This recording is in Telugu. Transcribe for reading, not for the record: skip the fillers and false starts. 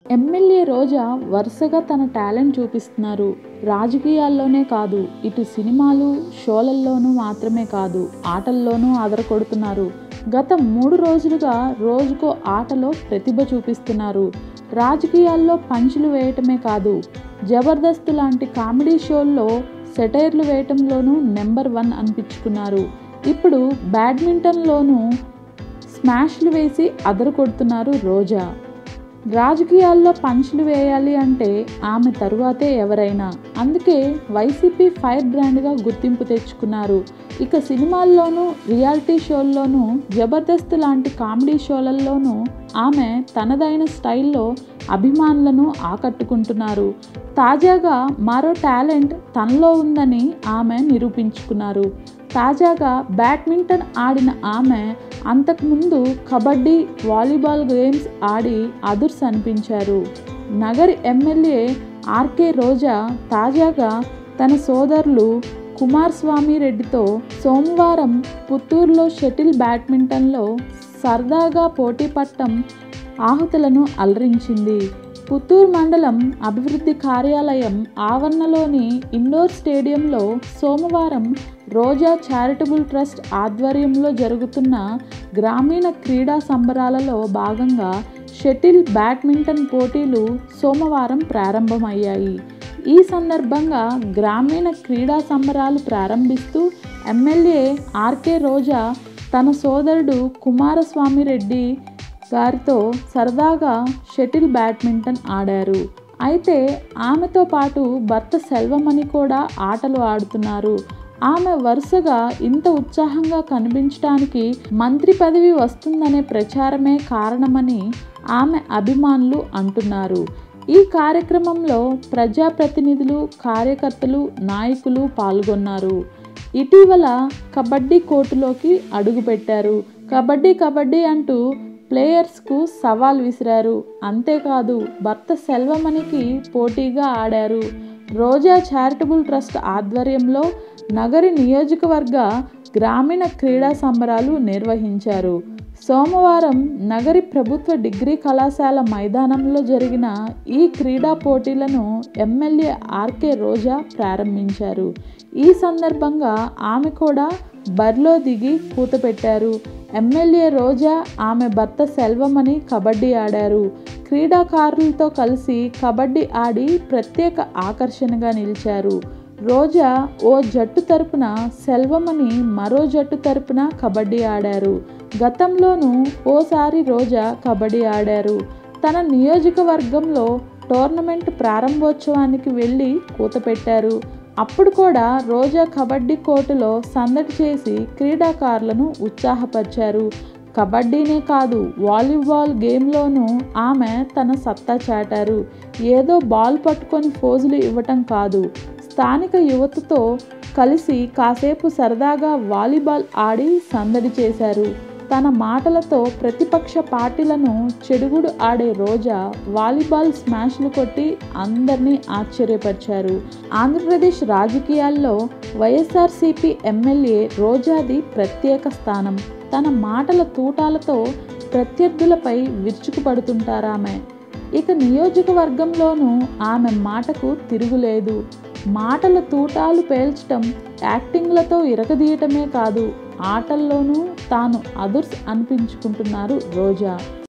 ఎమ్మెల్యే రోజా వరుసగా తన టాలెంట్ చూపిస్తున్నారు. రాజకీయాల్లోనే కాదు, ఇటు సినిమాలు, షోలల్లోనూ మాత్రమే కాదు, ఆటల్లోనూ అదరకొడుతున్నారు. గత 3 రోజులుగా రోజుకో ఆటలో ప్రతిభ చూపిస్తున్నారు. రాజకీయాల్లో పంచులు వేయటమే కాదు, జబర్దస్త్ లాంటి కామెడీ షోల్లో సెటైర్లు వేయటంలోనూ నెంబర్ 1 అనిపించుకున్నారు. ఇప్పుడు బ్యాడ్మింటన్లోనూ స్మాష్లు వేసి అదరకొడుతున్నారు రోజా. రాజకీయాల్లో పంచ్లు వేయాలి అంటే ఆమె తరువాతే ఎవరైనా. అందుకే వైసీపీ ఫైర్ బ్రాండ్గా గుర్తింపు తెచ్చుకున్నారు. ఇక సినిమాల్లోనూ, రియాలిటీ షోల్లోనూ, జబర్దస్త్ లాంటి కామెడీ షోలల్లోనూ ఆమె తనదైన స్టైల్లో అభిమానులను ఆకట్టుకుంటున్నారు. తాజాగా మరో టాలెంట్ తనలో ఉందని ఆమె నిరూపించుకున్నారు. తాజాగా బ్యాడ్మింటన్ ఆడిన ఆమె అంతకుముందు కబడ్డీ, వాలీబాల్ గేమ్స్ ఆడి అదుర్స్ అనిపించారు. నగరి ఎమ్మెల్యే ఆర్కే రోజా తాజాగా తన సోదరులు కుమారస్వామి రెడ్డితో సోమవారం పుత్తూరులో షటిల్ బ్యాడ్మింటన్లో సరదాగా పోటీ పట్టం ఆహుతులను అలరించింది. పుత్తూరు మండలం అభివృద్ధి కార్యాలయం ఆవరణలోని ఇండోర్ స్టేడియంలో సోమవారం రోజా చారిటబుల్ ట్రస్ట్ ఆధ్వర్యంలో జరుగుతున్న గ్రామీణ క్రీడా సంబరాలలో భాగంగా షటిల్ బ్యాడ్మింటన్ పోటీలు సోమవారం ప్రారంభమయ్యాయి. ఈ సందర్భంగా గ్రామీణ క్రీడా సంబరాలు ప్రారంభిస్తూ ఎమ్మెల్యే ఆర్కే రోజా తన సోదరుడు కుమారస్వామి రెడ్డి గారితో సరదాగా షటిల్ బ్యాడ్మింటన్ ఆడారు. అయితే ఆమెతో పాటు భర్త సెల్వమణి కూడా ఆటలు ఆడుతున్నారు. ఆమె వరుసగా ఇంత ఉత్సాహంగా కనిపించడానికి మంత్రి పదవి వస్తుందనే ప్రచారమే కారణమని ఆమె అభిమానులు అంటున్నారు. ఈ కార్యక్రమంలో ప్రజాప్రతినిధులు, కార్యకర్తలు, నాయకులు పాల్గొన్నారు. ఇటీవల కబడ్డీ కోర్టులోకి అడుగుపెట్టారు. కబడ్డీ అంటూ ప్లేయర్స్కు సవాల్ విసిరారు. అంతేకాదు భర్త సెల్వమణికి పోటీగా ఆడారు. రోజా చారిటబుల్ ట్రస్ట్ ఆధ్వర్యంలో నగరి నియోజకవర్గ గ్రామీణ క్రీడా సంబరాలు నిర్వహించారు. సోమవారం నగరి ప్రభుత్వ డిగ్రీ కళాశాల మైదానంలో జరిగిన ఈ క్రీడా పోటీలను ఎమ్మెల్యే ఆర్కే రోజా ప్రారంభించారు. ఈ సందర్భంగా ఆమె కూడా బరిలో దిగి కూతపెట్టారు. ఎమ్మెల్యే రోజా, ఆమె భర్త సెల్వమణి కబడ్డీ ఆడారు. క్రీడాకారులతో కలిసి కబడ్డీ ఆడి ప్రత్యేక ఆకర్షణగా నిలిచారు. రోజా ఓ జట్టు తరపున, సెల్వమణి మరో జట్టు తరపున కబడ్డీ ఆడారు. గతంలోనూ ఓసారి రోజా కబడ్డీ ఆడారు. తన నియోజకవర్గంలో టోర్నమెంట్ ప్రారంభోత్సవానికి వెళ్ళి కూతపెట్టారు. అప్పుడు కూడా రోజా కబడ్డీ కోర్టులో సందడి చేసి క్రీడాకారులను ఉత్సాహపరిచారు. కబడ్డీనే కాదు, వాలీబాల్ గేమ్లోనూ ఆమె తన సత్తా చాటారు. ఏదో బాల్ పట్టుకొని ఫోజులు ఇవ్వటం కాదు, స్థానిక యువతతో కలిసి కాసేపు సరదాగా వాలీబాల్ ఆడి సందడి చేశారు. తన మాటలతో ప్రతిపక్ష పార్టీలను చెడుగుడు ఆడే రోజా వాలీబాల్ స్మాష్లు కొట్టి అందరినీ ఆశ్చర్యపరిచారు. ఆంధ్రప్రదేశ్ రాజకీయాల్లో వైఎస్ఆర్సీపీ ఎమ్మెల్యే రోజాది ప్రత్యేక స్థానం. తన మాటల తూటాలతో ప్రత్యర్థులపై విరుచుకుపడుతుంటారామె. ఇక నియోజకవర్గంలోనూ ఆమె మాటకు తిరుగులేదు. మాటల తూటాలు పేల్చటం, యాక్టింగ్లతో ఇరగదీయటమే కాదు, ఆటల్లోనూ తాను అదుర్స్ అనిపించుకుంటున్నారు రోజా.